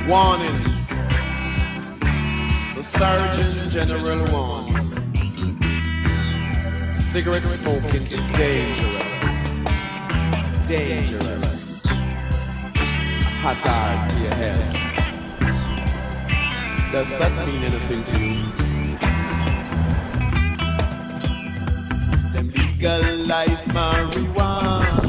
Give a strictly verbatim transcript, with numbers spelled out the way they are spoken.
Warning. The Surgeon General warns. Cigarette smoking is dangerous. Dangerous. Hazard to your health. Does that mean anything to you? Them legalize marijuana.